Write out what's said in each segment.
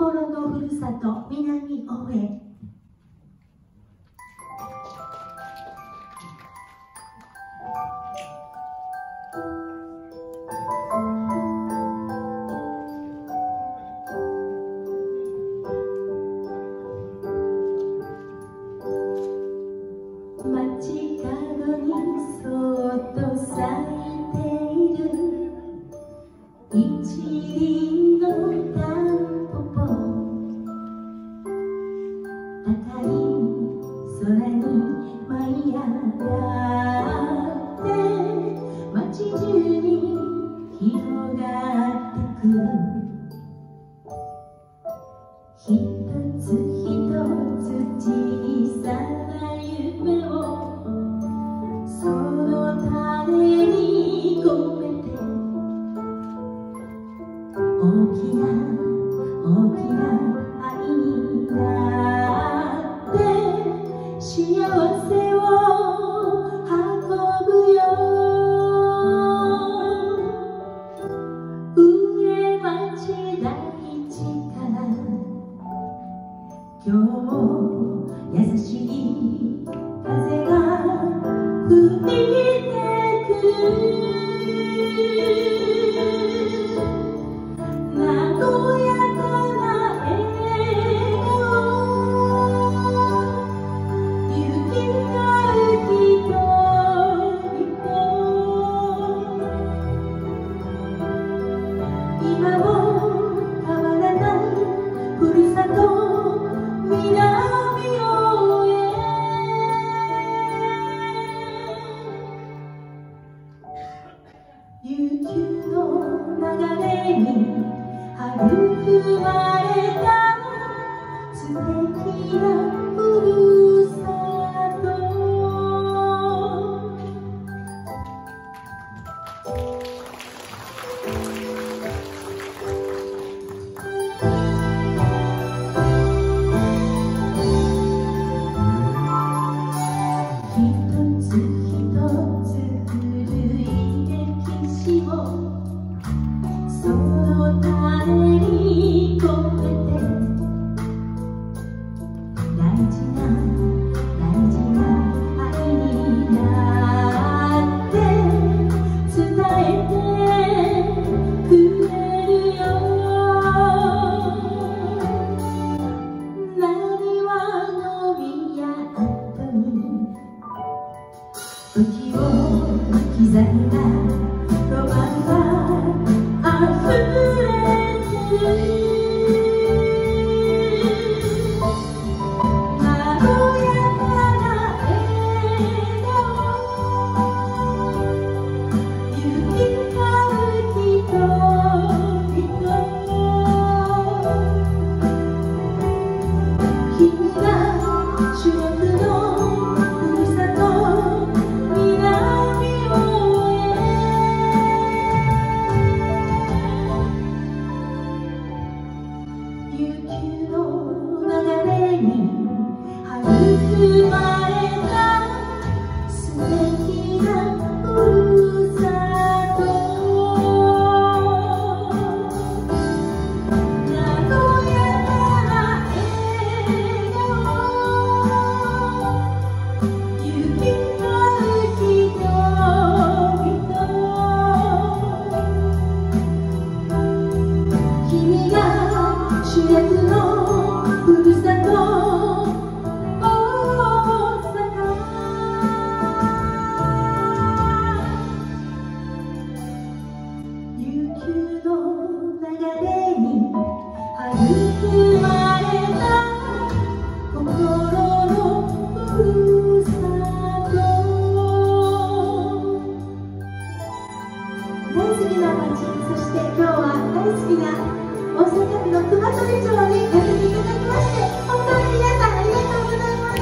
心のふるさと南大江。街角にそっと咲いている一輪のタンポポ、高い空に舞い上がって街中に広がってく。一つ一つ小さな夢をその種に込めて、大きな大きな愛になって幸せを運ぶよ。上町大地から今日も優しい風が吹いてくる。和やかな笑顔、行き交う人々、今も変わらないふるさと南大江。悠久の流れに育まれた素敵なふるさと。一つ一つ古い歴史をその種に込めて、大事な大事な愛になって伝えてくれるよ。何は伸びや後に時を刻んだロマンが溢れてる。和やかな笑顔、行き交う人々、君が主役のふるさと南大江。悠久の流れに育まれた素敵なふるさと。和やかな笑顔、行き交う人々、君が主役のふるさと大阪。悠久の流れに育まれた心のふるさと。大好きな街、そして今日は大好きな大阪府の熊取町に寄せていただきまして、本当に皆さんありがとうございました。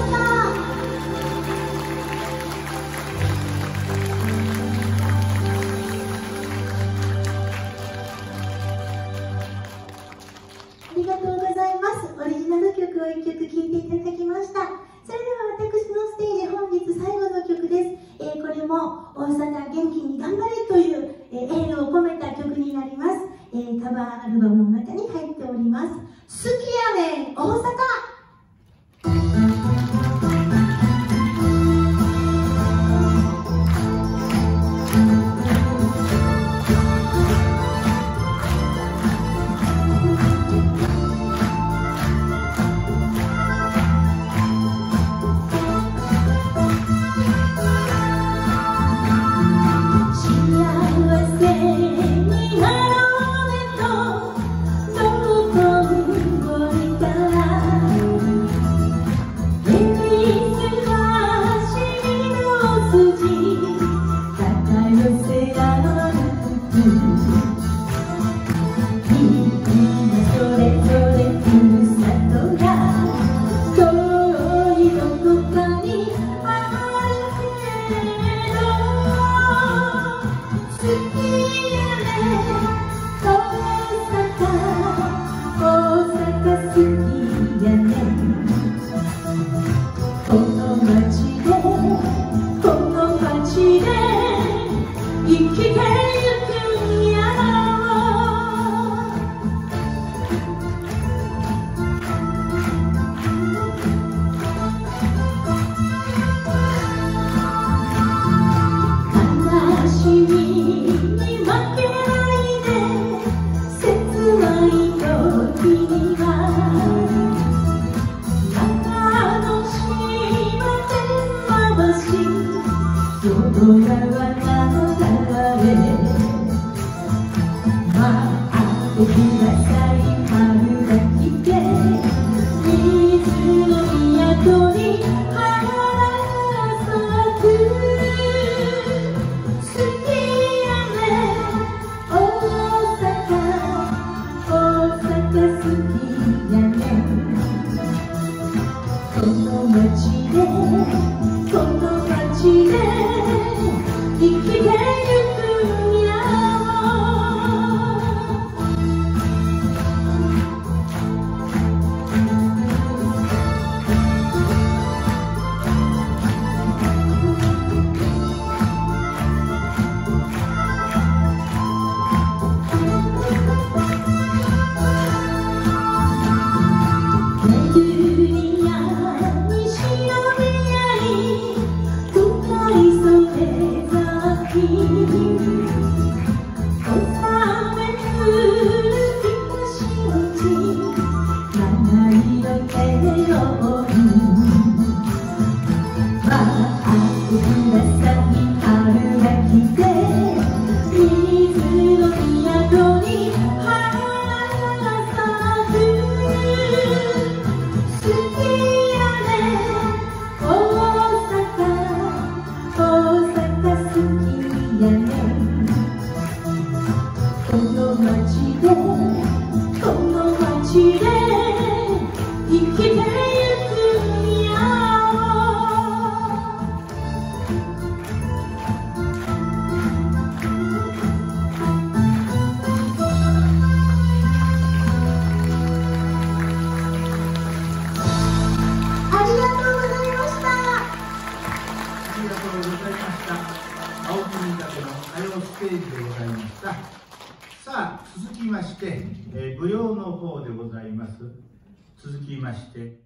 ありがとうございます。オリジナル曲を1曲聴いていただきました。それでは私のステージ、本日最後の曲です。これも大阪元気に頑張れというエールを込めた曲になります。 カバーアルバムの中に入っております。好きやねん大阪。 さあ、続きまして、舞踊の方でございます。続きまして